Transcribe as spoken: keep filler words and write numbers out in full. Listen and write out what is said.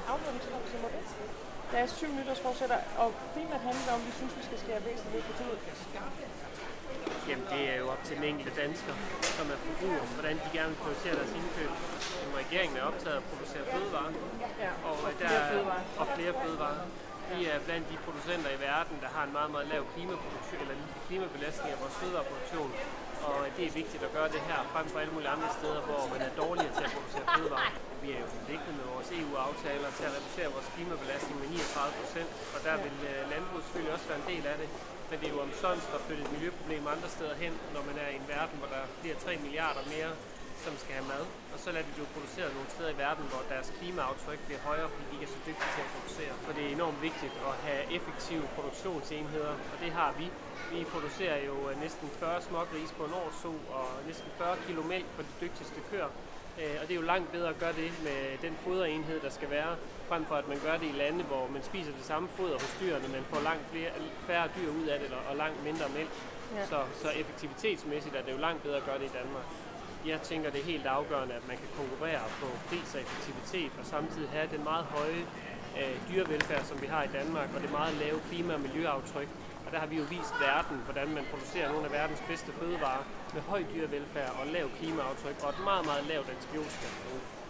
afslutningsvis må det. Der er syv nytårsforsætter, og primært handler om, at vi synes, vi skal skære væsentligt på toget. Jamen det er jo op til den enkelte dansker, som er forbruger, hvordan de gerne vil prioritere deres indkøb. Men regeringen er optaget af at producere fødevarer, ja, og, og, flere der, fødevarer. og flere fødevarer. Vi er blandt de producenter i verden, der har en meget, meget lav klimaproduktion, eller klimabelastning af vores fødevareproduktion. Og det er vigtigt at gøre det her frem for alle mulige andre steder, hvor man er dårligere til at producere fødevarer. Vi er jo forpligtet med vores E U-aftaler til at reducere vores klimabelastning med niogtredive procent, og der vil landbruget selvfølgelig også være en del af det. Men det er jo omsonst at flytte et miljøproblem andre steder hen, når man er i en verden, hvor der bliver tre milliarder mere, som skal have mad. Og så lader de det jo produceret nogle steder i verden, hvor deres klimaaftryk bliver højere, fordi de ikke er så dygtige til at producere. For det er enormt vigtigt at have effektive produktionsenheder, og det har vi. Vi producerer jo næsten fyrre smågrise på en årso og næsten fyrre kilo mælk på de dygtigste køer. Og det er jo langt bedre at gøre det med den foderenhed, der skal være, frem for at man gør det i lande, hvor man spiser det samme foder hos dyrene, men får langt flere, færre dyr ud af det og langt mindre mælk. Ja. Så, så effektivitetsmæssigt er det jo langt bedre at gøre det i Danmark. Jeg tænker, det er helt afgørende, at man kan konkurrere på pris og effektivitet, og samtidig have den meget høje øh, dyrevelfærd, som vi har i Danmark, og det meget lave klima- og miljøaftryk. Og der har vi jo vist verden, hvordan man producerer nogle af verdens bedste fødevarer med høj dyrevelfærd og lav klimaaftryk og et meget, meget lavt antibiotikaforbrug.